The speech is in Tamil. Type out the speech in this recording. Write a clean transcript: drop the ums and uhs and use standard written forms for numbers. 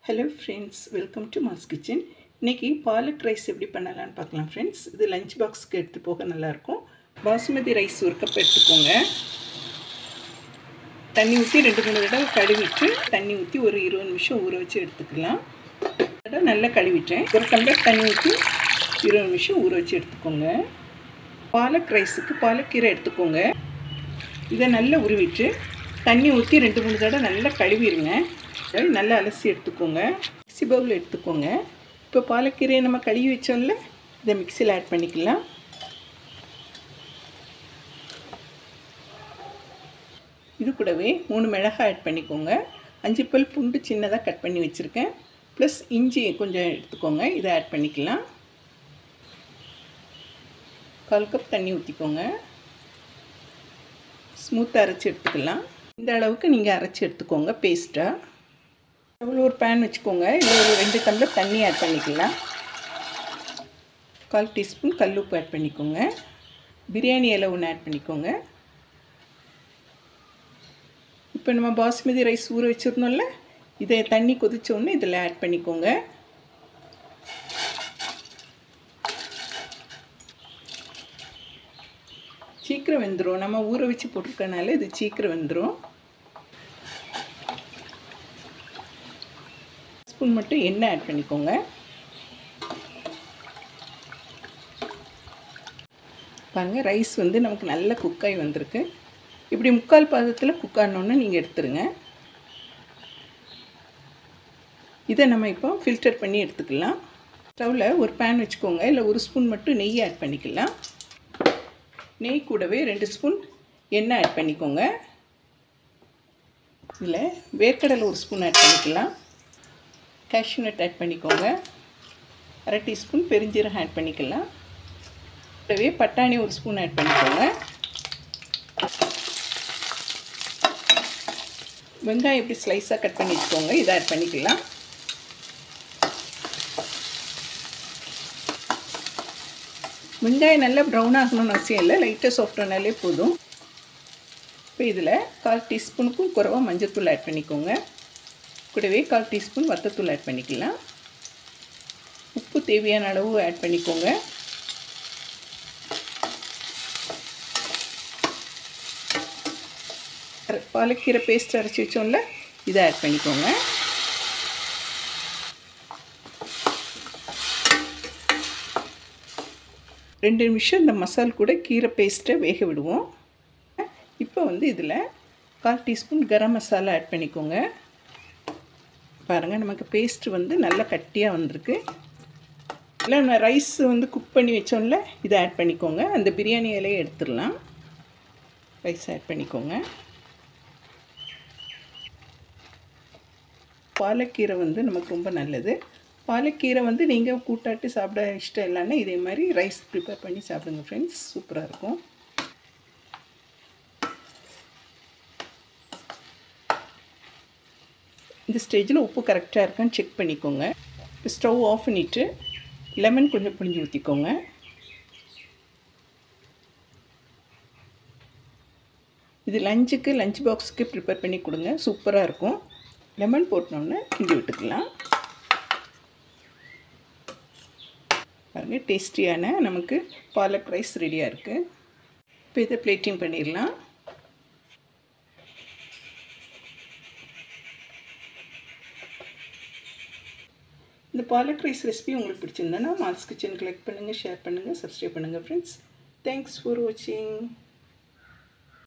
Hello friends, welcome to Ma's Kitchen. இன்னைக்கு பாலக் ரைஸ் எப்படி பண்ணலாம்னு பார்க்கலாம் friends. இது லஞ்ச் பாக்ஸ்க்கு எடுத்து போக நல்லா இருக்கும். பாசுமதி ரைஸ் ஒரு கப் எடுத்துக்கோங்க. தண்ணி ஊற்றி 2-3 தடவை கழுவிட்டு தண்ணி ஊற்றி ஒரு 20 நிமிஷம் ஊற வச்சு எடுத்துக்கலாம். தடவை நல்லா கழுவிட்டேன். ஒரு டம்ளர் தண்ணி ஊற்றி 20 நிமிஷம் ஊற வச்சு எடுத்துக்கோங்க. பாலக் ரைஸுக்கு பாலக்கீரை எடுத்துக்கோங்க. இதை நல்லா உருவிட்டு தண்ணி ஊற்றி 2-3 தடவை நல்லா கழுவிடுங்க. நல்லா அலசி எடுத்துக்கோங்க. மிக்ஸி பவுல் எடுத்துக்கோங்க. இப்போ பாலக்கீரையை நம்ம கழுவி வச்சோம்ல, இதை மிக்ஸியில் ஆட் பண்ணிக்கலாம். இது கூடவே 3 மிளகாய் ஆட் பண்ணிக்கோங்க. 5 பல் பூண்டு சின்னதாக கட் பண்ணி வச்சுருக்கேன். ப்ளஸ் இஞ்சி கொஞ்சம் எடுத்துக்கோங்க. இதை ஆட் பண்ணிக்கலாம். 1/4 கப் தண்ணி ஊற்றிக்கோங்க. ஸ்மூத்தாக அரைச்சி எடுத்துக்கலாம். இந்த அளவுக்கு நீங்கள் அரைச்சி எடுத்துக்கோங்க பேஸ்ட்டாக. அவ்வளோ ஒரு பேன் வச்சுக்கோங்க. இதில் ஒரு 2 டம்ளர் தண்ணி ஆட் பண்ணிக்கலாம். 1/4 டீஸ்பூன் கல்லுப்பு ஆட் பண்ணிக்கோங்க. பிரியாணி இலை ஒன்று ஆட் பண்ணிக்கோங்க. இப்போ நம்ம பாஸ்மதி ரைஸ் ஊற வச்சுருந்தோம்ல, இதை தண்ணி கொதிச்சோடனே இதில் ஆட் பண்ணிக்கோங்க. சீக்கிரம் வெந்துடும். நம்ம ஊற வச்சு போட்டிருக்கனால இது சீக்கிரம் வெந்துடும். ஸ்பூன் மட்டும் எண்ணெய் ஆட் பண்ணிக்கோங்க. பாருங்கள், ரைஸ் வந்து நமக்கு நல்ல குக்காய் வந்திருக்கு. இப்படி 3/4 பாதத்தில் குக் ஆனோன்னு நீங்கள் எடுத்துருங்க. இதை நம்ம இப்போ ஃபில்டர் பண்ணி எடுத்துக்கலாம். ஸ்டவ்வில் ஒரு பேன் வச்சுக்கோங்க. இல்லை 1 ஸ்பூன் மட்டும் நெய் ஆட் பண்ணிக்கலாம். நெய் கூடவே 2 ஸ்பூன் எண்ணெய் ஆட் பண்ணிக்கோங்க. இதில் வேர்க்கடலை 1 ஸ்பூன் ஆட் பண்ணிக்கலாம். கேஷ்யூ நட் ஆட் பண்ணிக்கோங்க. 1/2 டீஸ்பூன் பெருஞ்சீரகம் ஆட் பண்ணிக்கலாம். கூடவே பட்டாணி 1 ஸ்பூன் ஆட் பண்ணிக்கோங்க. வெங்காயம் எப்படி ஸ்லைஸாக கட் பண்ணி வச்சுக்கோங்க. இதை ஆட் பண்ணிக்கலாம். வெங்காயம் நல்லா ப்ரௌன் ஆகணும்னு அவசியம் இல்லை. லைட்டாக சாஃப்டானாலே போதும். இப்போ இதில் 1/4 டீஸ்பூனுக்கும் குறைவாக மஞ்சள்தூள் ஆட் பண்ணிக்கோங்க. கூடவே 1/4 டீஸ்பூன் வத்தத்தூள் ஆட் பண்ணிக்கலாம். உப்பு தேவையான அளவு ஆட் பண்ணிக்கோங்க. பாலக்கீரை பேஸ்ட் அரைச்சி வச்சோம்ல, இதை ஆட் பண்ணிக்கோங்க. ரெண்டு நிமிஷம் இந்த மசால் கூட கீரை பேஸ்ட்டை வேக விடுவோம். இப்போ வந்து இதில் 1/4 டீஸ்பூன் கரம் மசாலா ஆட் பண்ணிக்கோங்க. பாருங்கள், நமக்கு பேஸ்ட்டு வந்து நல்லா கட்டியாக வந்திருக்கு. இல்லை நம்ம ரைஸ் வந்து குக் பண்ணி வச்சோம்ல, இதை ஆட் பண்ணிக்கோங்க. அந்த பிரியாணி இலையை எடுத்துடலாம். ரைஸ் ஆட் பண்ணிக்கோங்க. பாலக்கீரை வந்து நமக்கு ரொம்ப நல்லது. பாலக்கீரை வந்து நீங்கள் கூட்டாட்டு சாப்பிட இஷ்டம் இல்லைன்னா இதே மாதிரி ரைஸ் ப்ரிப்பேர் பண்ணி சாப்பிடுங்க ஃப்ரெண்ட்ஸ். சூப்பராக இருக்கும். இந்த ஸ்டேஜில் உப்பு கரெக்டாக இருக்கான்னு செக் பண்ணிக்கோங்க. இப்போ ஸ்டவ் ஆஃப் பண்ணிவிட்டு லெமன் கொஞ்சம் புழிஞ்சு ஊற்றிக்கோங்க. இது லஞ்ச் பாக்ஸுக்கு ப்ரிப்பேர் பண்ணி கொடுங்க. சூப்பராக இருக்கும். லெமன் போட்டோன்னே கிண்டி விட்டுக்கலாம். பாருங்கள், டேஸ்டியான நமக்கு பாலக் ரைஸ் ரெடியாக இருக்குது. இப்போ இதை பிளேட்டிங் பண்ணிடலாம். இந்த பாலக் ரைஸ் ரெசிபி உங்களுக்கு பிடிச்சிருந்தேன்னா மாஸ் கிச்சனுக்கு லைக் பண்ணுங்கள், ஷேர் பண்ணுங்கள், சப்ஸ்கிரைப் பண்ணுங்கள் ஃப்ரெண்ட்ஸ். தேங்க்ஸ் ஃபார் வாட்சிங்.